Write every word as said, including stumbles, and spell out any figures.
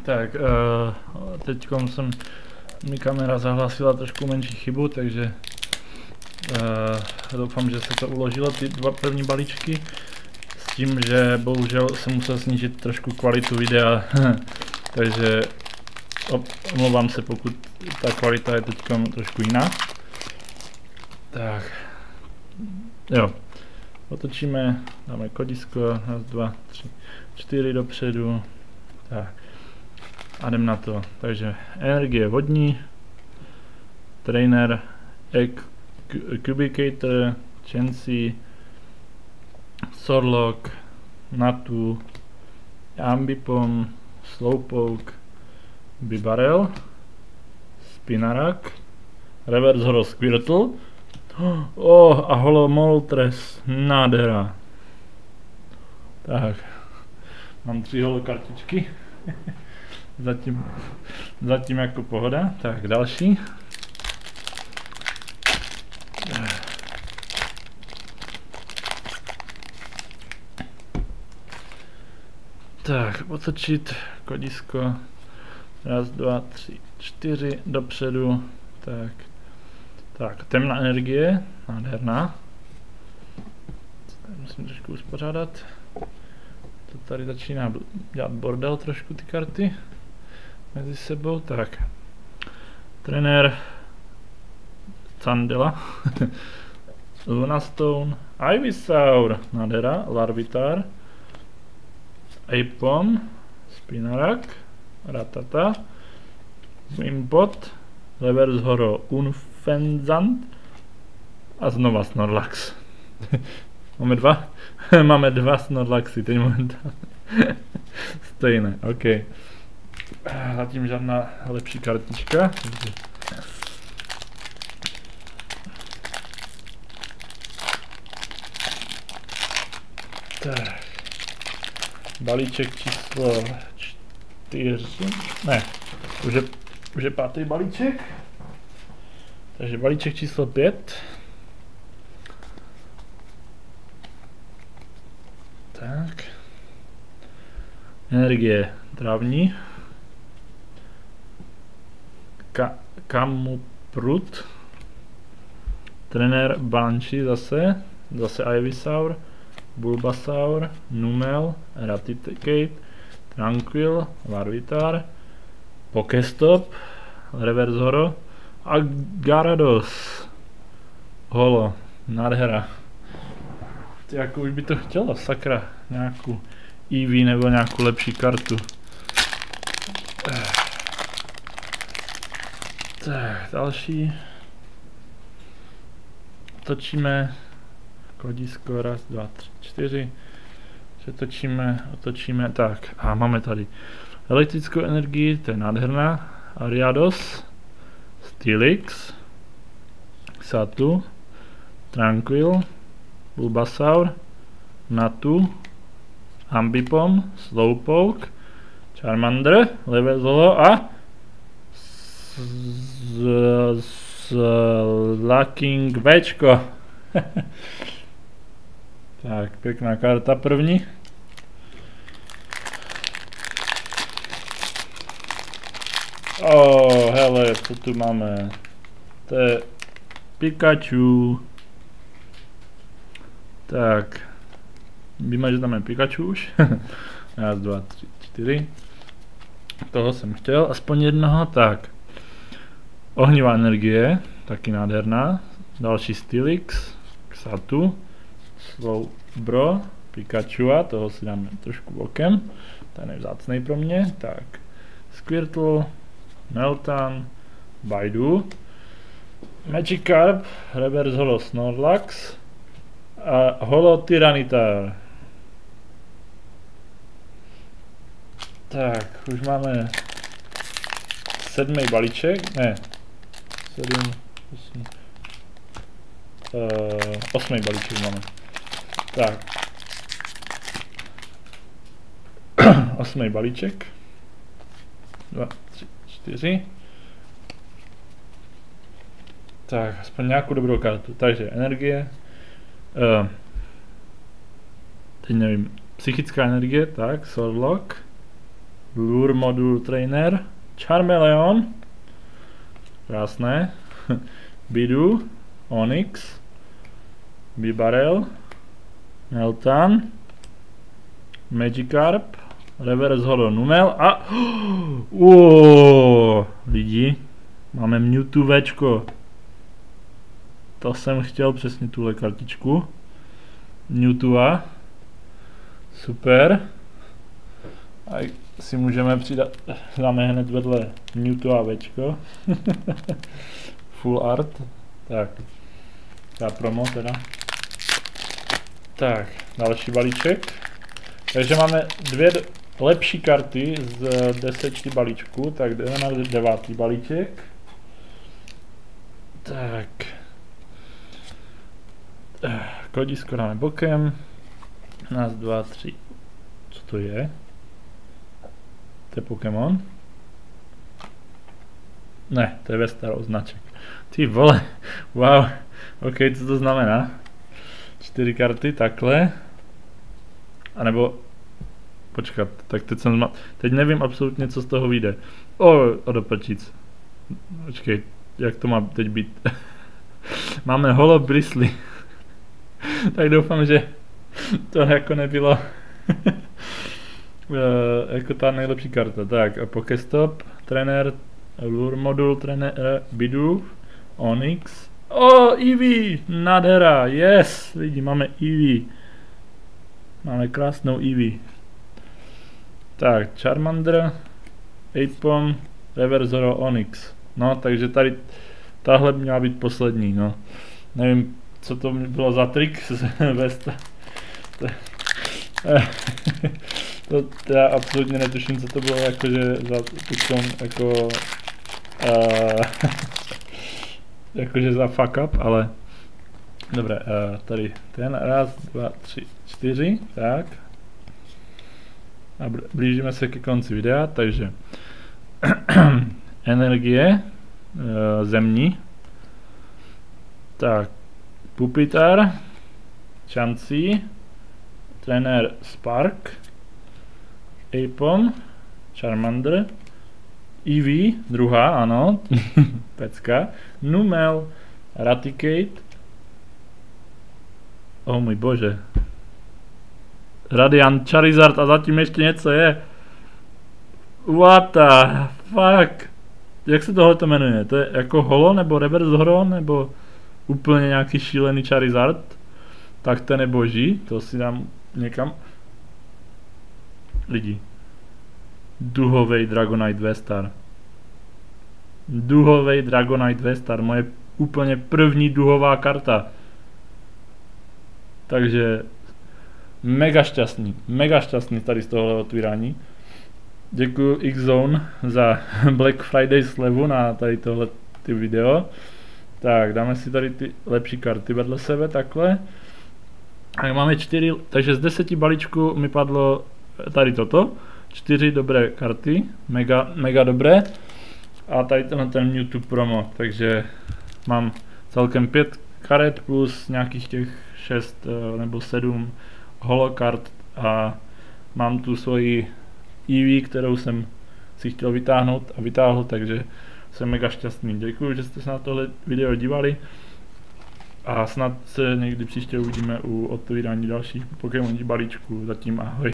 Tak, uh, teď jsem mi kamera zahlásila trošku menší chybu, takže uh, doufám, že se to uložilo, ty dva první balíčky. S tím, že bohužel jsem musel snížit trošku kvalitu videa, takže omlouvám se, pokud ta kvalita je teď trošku jiná. Tak, jo, otočíme, dáme kodisko, raz, dva, tři, čtyři dopředu, tak, a jdem na to. Takže energie vodní, trainer, egg, cubicator, chancy, sorlock, natu, ambipom, slowpoke, bibarel, spinarak, reverse horo squirtle, oh, a holo moltres, nádhera. Tak, mám tři holo kartičky, zatím, zatím jako pohoda. Tak, další. Tak, otočit kodisko, raz, dva, tři, čtyři, dopředu, tak, tak, temná energie, nádherná, musím trošku uspořádat, to tady začíná dělat bordel trošku ty karty, mezi sebou, tak, trenér, Candela, Lunastone, Ivysaur, nádhera, Larvitar, Apom, Spinarak, Ratata, Wimpot, Reverse Horo Unfenzant a znova Snorlax. Máme dva? Máme dva Snorlaxy, teď momentálně. Stejné, ok. Zatím žádná lepší kartička. Tak. Balíček číslo čtyři, ne, už je, už je pátý balíček, takže balíček číslo pět. Tak, energie trávní, Ka Kamuprut, trenér Banshee zase, zase Ivysaur, Bulbasaur, Numel, Raticate, Tranquil, Larvitar, Pokestop, Reverse Horo a Gyarados. Holo, nádhera. Ty jako už by to chtělo, sakra, nějakou Eevee nebo nějakou lepší kartu. Tak, další. Točíme kodisko, raz, dva, tři, čtyři, přetočíme, otočíme, tak a máme tady elektrickou energii, to je nádherná, Ariados, Steelix, Xatu, Tranquil, Bulbasaur, Natu, Ambipom, Slowpoke, Charmander, Levezolo a Slaking Včko. Tak, pěkná karta první. Oh, hele, co tu máme? To je Pikachu. Tak, víme, že tam je Pikachu už. Raz, dva, tři, čtyři. Toho jsem chtěl, aspoň jednoho. Tak, ohnivá energie, taky nádherná. Další Steelix, Xatu, Slowbro, Pikachu, a toho si dáme trošku bokem, ten je vzácnej pro mě, tak, Squirtle, Meltan, Baidu, Magikarp, Reverse Holo Snorlax a Holo Tyranitar. Tak, už máme sedmý balíček, ne, sedm, osm, uh, osmý balíček máme. Tak, osmý balíček, dva, tři, čtyři, tak, aspoň nějakou dobrou kartu, takže energie, uh, teď nevím, psychická energie, tak, Sorlock, Lure Module Trainer, Charmeleon, krásné, Bidu, Onyx, Bibarel, Meltan, Magikarp, Reverse Holo Numel a uuuu, lidi, máme Mewtwočko. To jsem chtěl přesně tuhle kartičku. Mewtwo. Super. A si můžeme přidat, dáme hned vedle Mewtwočko. Full art. Tak. Ta promo teda. Tak, další balíček. Takže máme dvě lepší karty z deseti balíčků, tak jdeme na devátý balíček. Tak. Kodisko dáme bokem. Nás, dva, tři. Co to je? To je Pokémon? Ne, to je Vestar označek. Ty vole, wow. OK, co to znamená? Čtyři karty, takhle. A nebo počkat, tak teď jsem zma... Teď nevím absolutně, co z toho vyjde. O, o dopačic. Počkej, jak to má teď být? Máme Holo Bristly. Tak doufám, že to jako nebylo jako ta nejlepší karta. Tak a Pokestop, trenér, Lure Modul, trenér, Bidu, Onyx. O, oh, Eevee, nádhera, yes, lidi, máme Eevee. Máme krásnou Eevee. Tak, Charmander, Apom, Reversoro, Onyx. No, takže tady tahle měla být poslední, no. Nevím, co to bylo za trik z Vesta. To, to, to já absolutně netuším, co to bylo jakože za tykom, jako uh, jakože za fuck up, ale dobré, uh, tady ten, raz, dva, tři, čtyři, tak. A blížíme se ke konci videa, takže energie, uh, zemní, tak, Pupitar, Chansey, trenér Spark, Apom, Charmander, Eevee, druhá, ano, pecka, Numel, Raticate, oh můj bože, Radiant, Charizard a zatím ještě něco je. What the fuck? Jak se tohle jmenuje? To je jako holo nebo reverse holo nebo úplně nějaký šílený Charizard? Tak ten je boží, to si dám někam. Lidi. Duhovej Dragonite Vestar. Duhovej Dragonite Vestar, moje úplně první duhová karta. Takže mega šťastný, mega šťastný tady z tohohle otvírání. Děkuji X-Zone za Black Friday slevu na tady tohle ty video. Tak, dáme si tady ty lepší karty vedle sebe, takhle. A máme čtyři, takže z deseti balíčků mi padlo tady toto. Čtyři dobré karty, mega, mega dobré. A tady tenhle ten YouTube promo, takže mám celkem pět karet plus nějakých těch šest nebo sedm holokart a mám tu svoji Eevee, kterou jsem si chtěl vytáhnout a vytáhl, takže jsem mega šťastný. Děkuji, že jste se na tohle video dívali a snad se někdy příště uvidíme u otvírání dalších Pokémon balíčků. Zatím ahoj.